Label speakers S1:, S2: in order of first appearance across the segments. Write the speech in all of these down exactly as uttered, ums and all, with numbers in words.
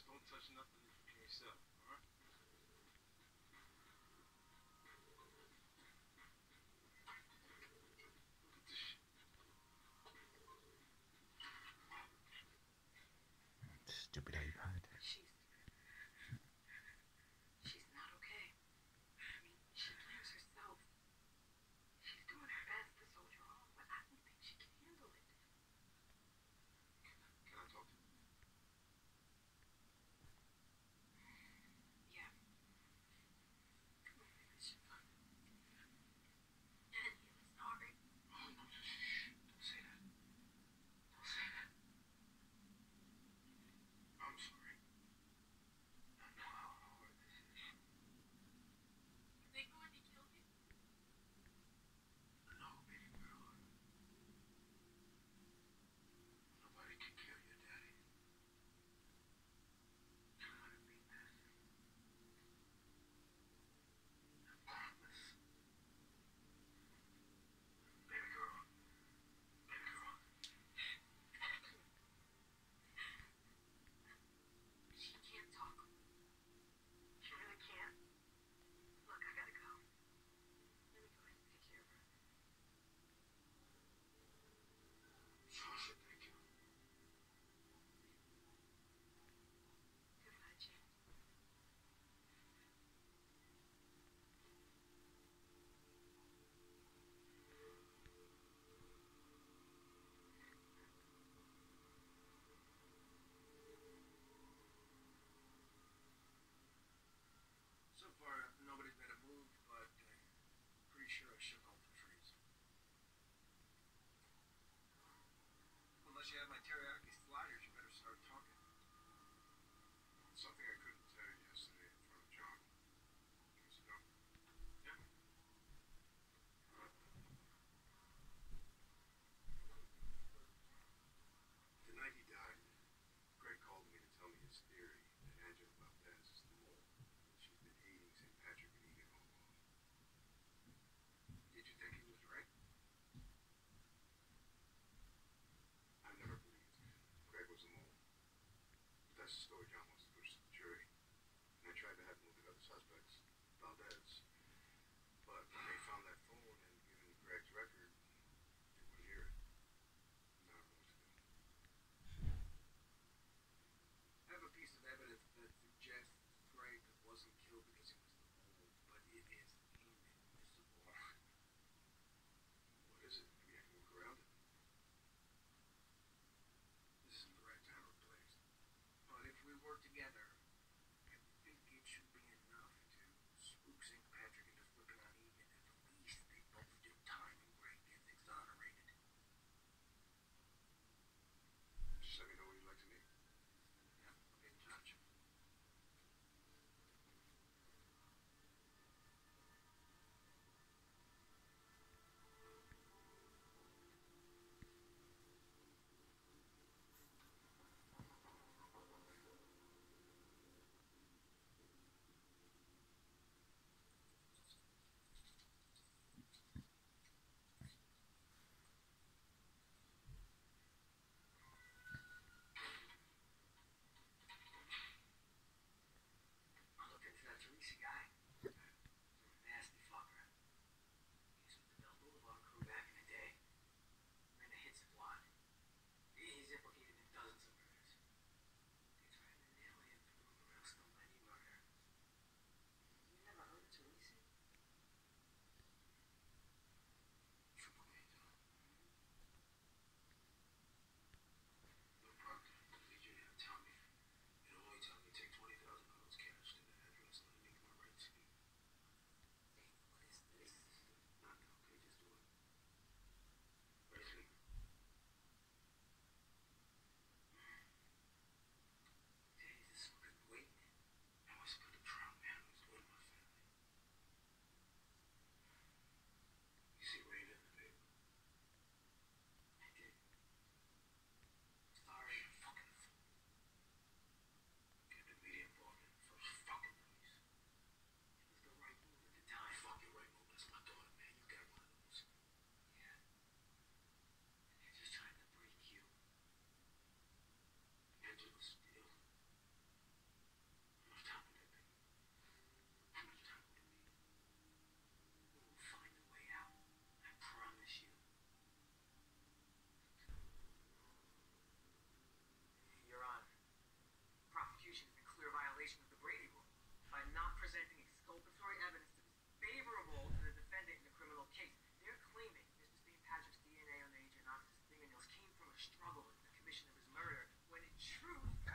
S1: don't touch nothing from yourself, alright? Look at this shit.
S2: Stupid iPad.
S3: She's she's not okay. I mean, she blames herself. She's doing her best to soldier on, but I don't think she can handle it.
S1: Can I talk to you?
S3: Yeah. Come on, baby, it's fun. Daddy, I'm sorry.
S1: Oh, no, shh. Don't say that. Don't say that. I'm sorry. I know how hard this is.
S3: You think Nordy killed you?
S1: No, baby girl. Nobody can kill your daddy. Try to be nice. I promise. Baby girl. Baby girl.
S3: She can't talk. She really can't. Look, I gotta go. Let me go ahead and take care of her.
S1: Sasha, thank you.
S3: Goodbye, Jen.
S1: So far, nobody's made a move, but uh, pretty sure I shook off the trees. Unless you have my teriyaki sliders, you better start talking. Something I couldn't tell you yesterday in front of John. Yes, no? Yeah. The night he died, Greg called me to tell me his theory that Angela Valdez is the mole. She's been aiding Saint Patrick and Egan all along. Did you think he was right? I never believed Greg was a mole. But that's the story John wants to push to the jury. And I tried to have him look at other suspects, Valdez. But when they found that phone and given Greg's record, they wouldn't hear it. Now I don't know what to do. I have a piece of evidence that suggests Greg wasn't killed because he was the mole, but it is inadmissible. What is it? Maybe I can work around it. This isn't the right time or place. But if we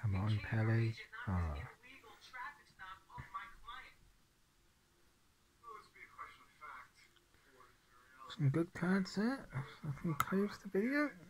S2: Come on, Pele. Oh,
S4: illegal traffic stop of my client.
S1: Well, it's be a question of fact or reality.
S2: some good cards there. I can close the video.